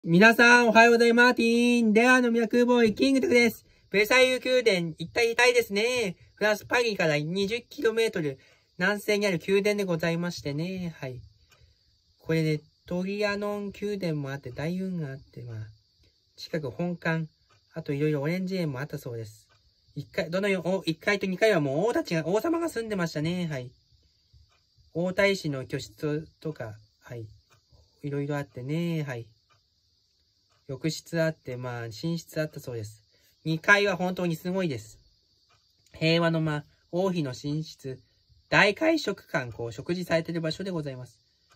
皆さん、おはようございます。レアの脈ボーイ、キングテクです。ベルサイユ宮殿、行ってみたいですね。フランス、パリから 20km 南西にある宮殿でございましてね。はい。これで、トリアノン宮殿もあって、大運があって、近く本館、あといろいろオレンジ園もあったそうです。1階と2階はもう王様が住んでましたね。はい。王太子の居室とか、はい。いろいろあってね。はい。浴室あって、寝室あったそうです。2階は本当にすごいです。平和の間、王妃の寝室、大会食館、食事されている場所でございます。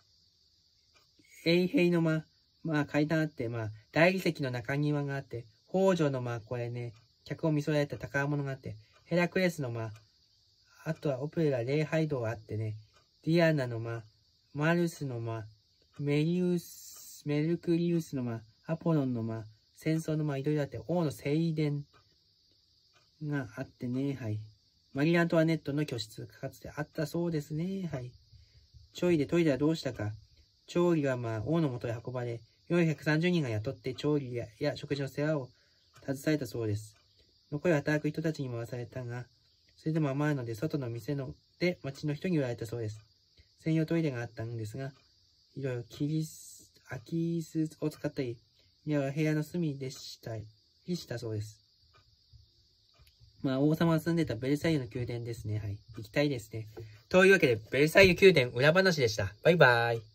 永平の間、階段あって、大理石の中庭があって、北条のこれね、客を見そられた宝物があって、ヘラクレスのあとはオペラ礼拝堂があってね、ディアナのマルスのメルクリウスのアポロンの戦争のいろいろあって、王の聖殿があってね、はい。マリー・アントワネットの居室かつてあったそうですね、はい。調理でトイレはどうしたか。調理は王の元へ運ばれ、430人が雇って調理や食事の世話を携えたそうです。残りは働く人たちに回されたが、それでも余るので外の店で町の人に売られたそうです。専用トイレがあったんですが、いろいろ空き巣を使ったり、部屋の隅でしたそうです。王様が住んでたベルサイユの宮殿ですね。はい。行きたいですね。というわけで、ベルサイユ宮殿裏話でした。バイバーイ。